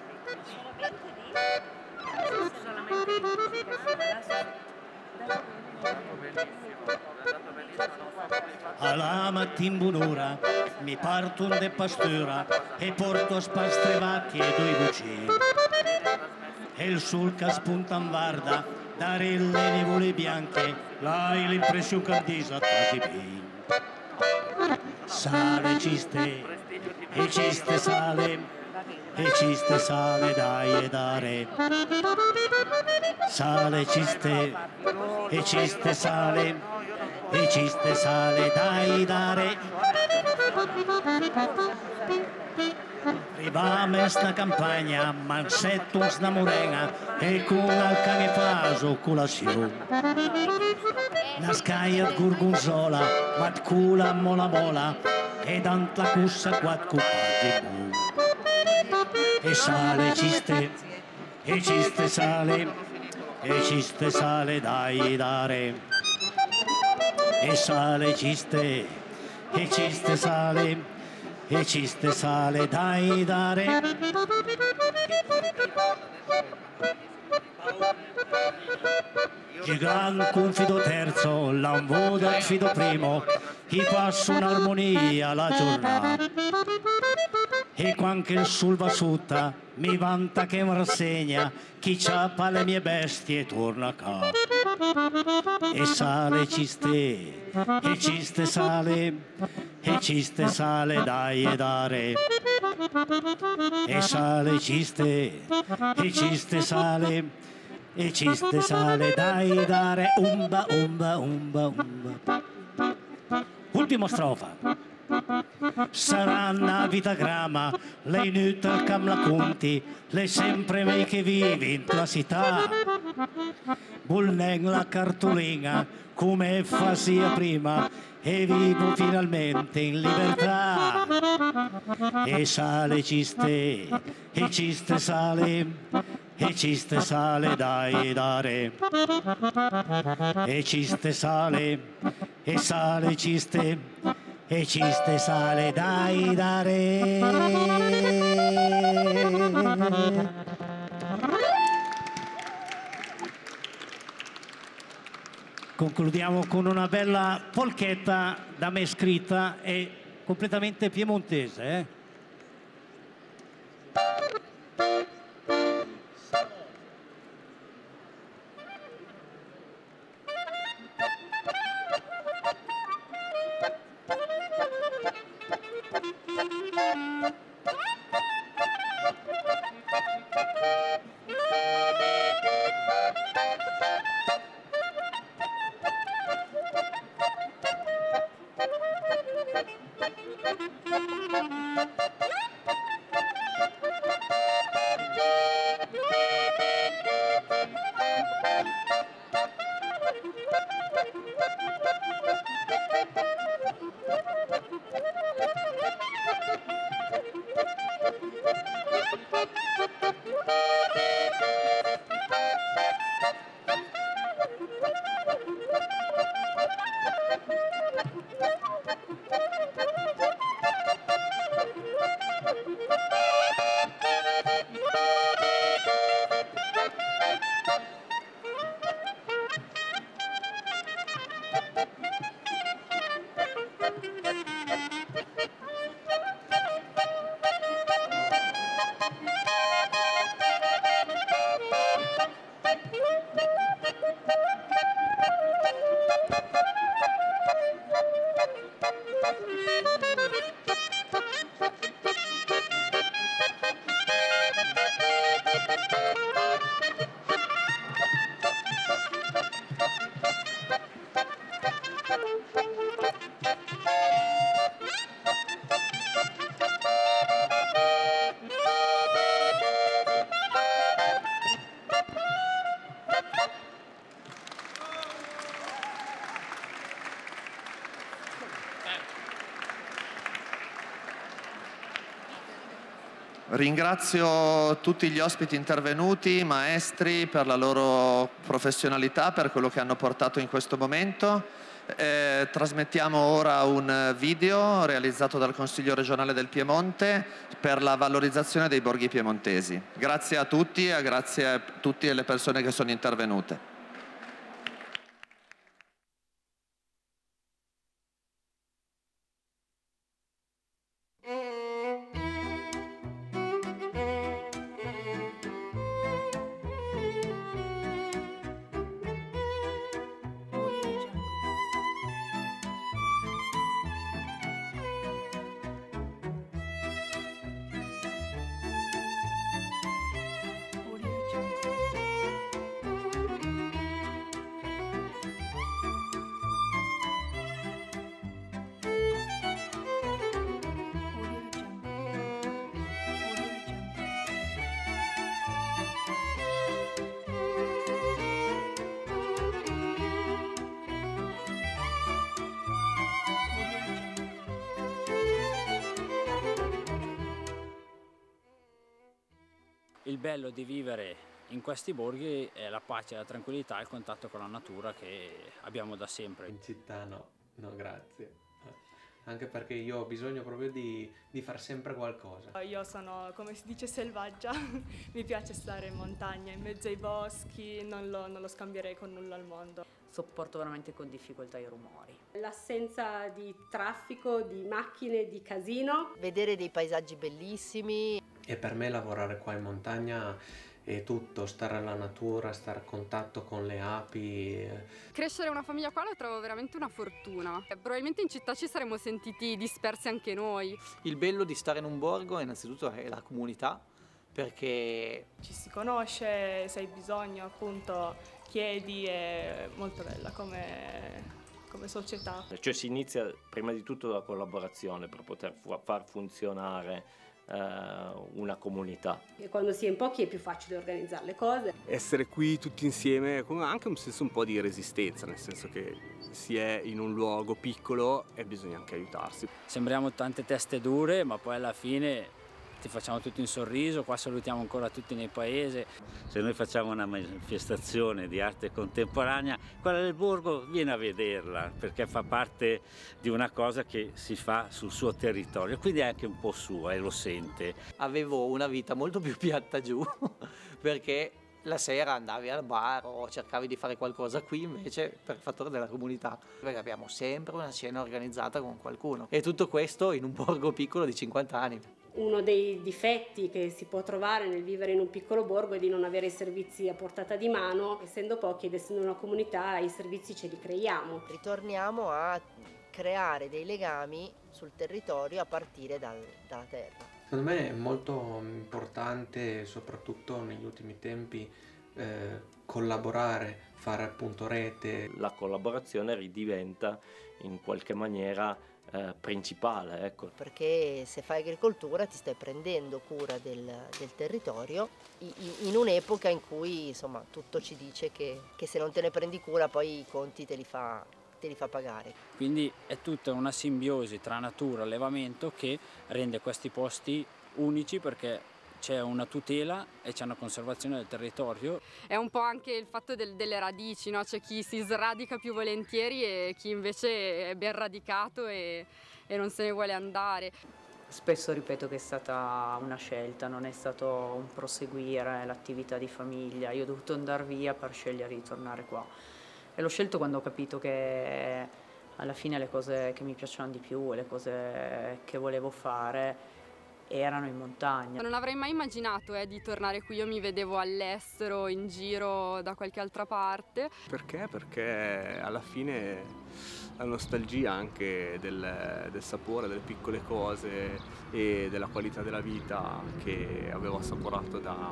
Alla mattina buon'ora mi parto de pastura e porto a spastre vacche e 2 bucini. E il sul che spunta in varda, dare le nuvole bianche, l'hai l'impressione che disa quasi bene. Sale ciste, e ciste sale, e ciste sale dai e dare. Sale ciste, e ciste sale, e ciste sale dai dare. Arrivamo in sta campagna, mansetto una morena e con al cane faso colazione. Una scaia gorgonzola, quat cula mola mola e tanta cussa quat cupati bu. E sale ciste, e ciste sale, e ciste sale dai dare. E sale ciste, e ciste sale, e ciste sale dai dare. Gigante con fido terzo, l'amvoda fido primo, chi passa un'armonia la giornata. E quando il sul va sutta, mi vanta che mi rassegna, chi ciappa le mie bestie torna a casa. E sale ciste, e ciste sale, e ciste sale dai e dare. E sale ciste, e ciste sale, e ciste sale dai dare. Umba, umba, umba, umba. Ultima strofa. Sarà una vita grama, lei nutra cam la conti, lei sempre mei che vivi in tua città. Bulnen la cartolina, come fa sia prima, e vivo finalmente in libertà. E sale ciste, e ciste sale, e ciste sale dai dare. E ciste sale, e sale ciste, e ciste sale dai dare. Concludiamo con una bella polchetta da me scritta e completamente piemontese. Ringrazio tutti gli ospiti intervenuti, maestri, per la loro professionalità, per quello che hanno portato in questo momento. Trasmettiamo ora un video realizzato dal Consiglio regionale del Piemonte per la valorizzazione dei borghi piemontesi. Grazie a tutti e grazie a tutte le persone che sono intervenute. Il bello di vivere in questi borghi è la pace, la tranquillità e il contatto con la natura che abbiamo da sempre. In città no, grazie. Anche perché io ho bisogno proprio di far sempre qualcosa. Io sono, come si dice, selvaggia, mi piace stare in montagna, in mezzo ai boschi, non lo scambierei con nulla al mondo. Sopporto veramente con difficoltà i rumori. L'assenza di traffico, di macchine, di casino. Vedere dei paesaggi bellissimi. E per me lavorare qua in montagna è tutto, stare alla natura, stare a contatto con le api. Crescere una famiglia qua lo trovo veramente una fortuna. Probabilmente in città ci saremmo sentiti dispersi anche noi. Il bello di stare in un borgo innanzitutto è la comunità, perché ci si conosce, se hai bisogno appunto chiedi, è molto bella come società. Cioè si inizia prima di tutto dalla collaborazione per poter far funzionare una comunità. E quando si è in pochi è più facile organizzare le cose. Essere qui tutti insieme con anche un senso un po' di resistenza, nel senso che si è in un luogo piccolo e bisogna anche aiutarsi. Sembriamo tante teste dure, ma poi alla fine ti facciamo tutti un sorriso, qua salutiamo ancora tutti nel paese. Se noi facciamo una manifestazione di arte contemporanea, quella del borgo viene a vederla, perché fa parte di una cosa che si fa sul suo territorio, quindi è anche un po' sua e lo sente. Avevo una vita molto più piatta giù, perché la sera andavi al bar o cercavi di fare qualcosa qui, invece per il fattore della comunità, perché abbiamo sempre una cena organizzata con qualcuno, e tutto questo in un borgo piccolo di 50 anni. Uno dei difetti che si può trovare nel vivere in un piccolo borgo è di non avere i servizi a portata di mano. Essendo pochi ed essendo una comunità, i servizi ce li creiamo. Ritorniamo a creare dei legami sul territorio a partire dalla terra. Secondo me è molto importante, soprattutto negli ultimi tempi, collaborare, fare appunto rete. La collaborazione ridiventa in qualche maniera principale, ecco. Perché se fai agricoltura ti stai prendendo cura del territorio in un'epoca in cui insomma tutto ci dice che se non te ne prendi cura poi i conti te li fa pagare. Quindi è tutta una simbiosi tra natura e allevamento che rende questi posti unici, perché c'è una tutela e c'è una conservazione del territorio. È un po' anche il fatto delle radici, no? C'è chi si sradica più volentieri e chi invece è ben radicato e non se ne vuole andare. Spesso ripeto che è stata una scelta, non è stato un proseguire l'attività di famiglia. Io ho dovuto andare via per scegliere di tornare qua. E l'ho scelto quando ho capito che alla fine le cose che mi piacevano di più e le cose che volevo fare erano in montagna. Non avrei mai immaginato di tornare qui, io mi vedevo all'estero, in giro da qualche altra parte. Perché? Perché alla fine la nostalgia anche del sapore, delle piccole cose e della qualità della vita che avevo assaporato da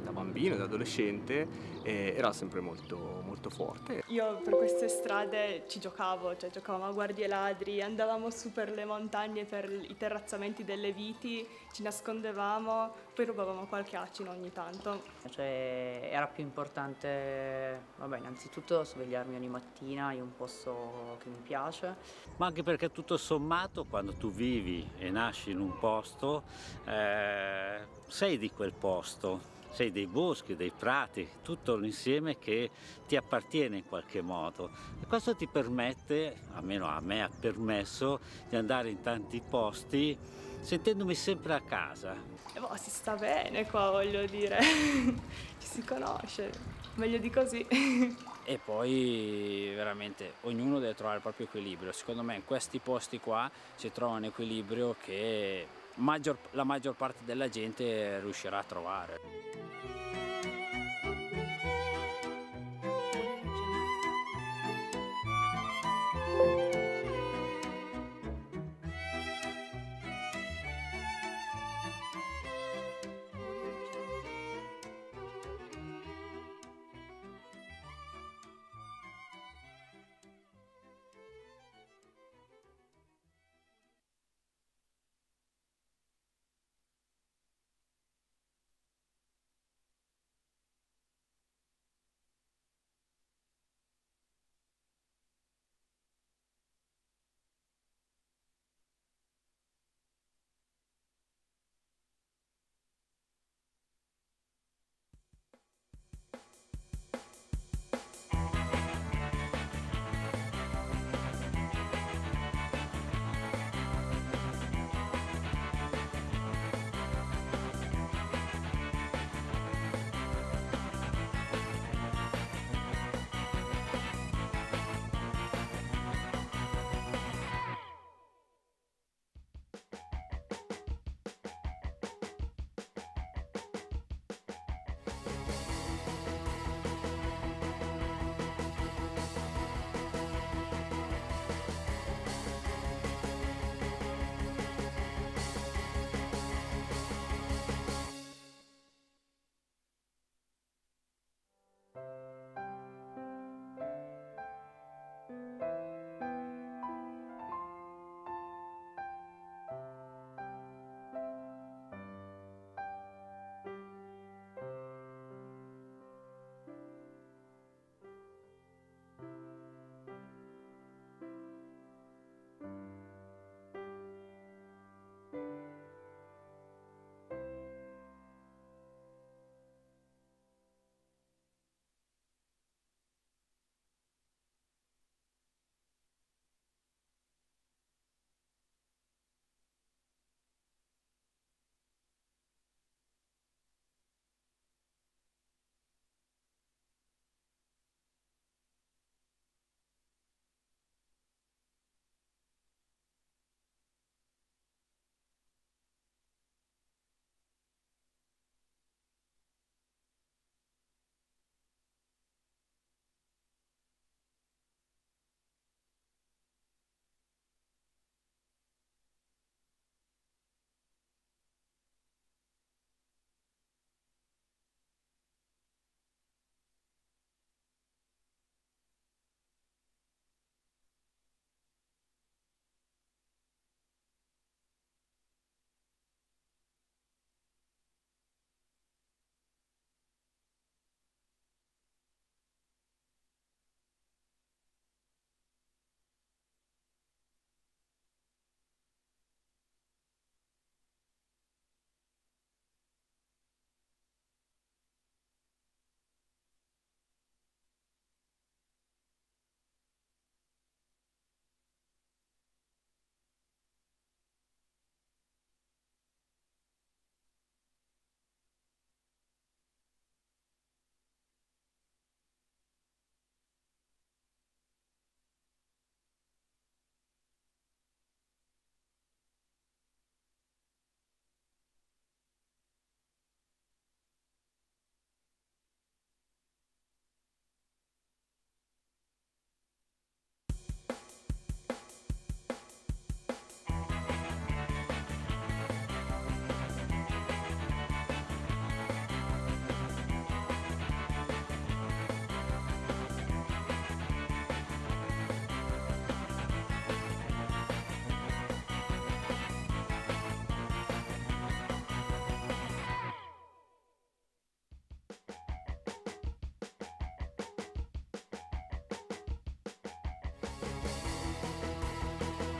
da bambino, da adolescente, era sempre molto, molto forte. Io per queste strade ci giocavo, cioè giocavamo a guardie ladri, andavamo su per le montagne, per i terrazzamenti delle viti, ci nascondevamo, poi rubavamo qualche acino ogni tanto. Cioè, era più importante, vabbè, innanzitutto svegliarmi ogni mattina in un posto che mi piace. Ma anche perché tutto sommato quando tu vivi e nasci in un posto, sei di quel posto. Sei dei boschi, dei prati, tutto l'insieme che ti appartiene in qualche modo. E questo ti permette, almeno a me ha permesso, di andare in tanti posti sentendomi sempre a casa. E boh, si sta bene qua, voglio dire, ci si conosce, meglio di così. E poi veramente ognuno deve trovare il proprio equilibrio. Secondo me in questi posti qua si trova un equilibrio che la maggior parte della gente riuscirà a trovare. Borgo.